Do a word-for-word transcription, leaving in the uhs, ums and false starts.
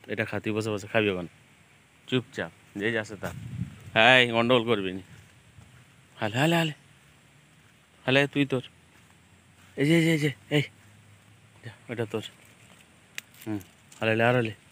এটা খা, তুই বসে বসে খাবি ওখানে চুপচাপ, যে যাচ্ছে তা। হ্যাঁ, গন্ডগোল করবি নি। হালে হালে হালে হালে, তুই তোর এই যে এই যে এই যে, যা, এটা তোর। হুম, হালে আর হালে।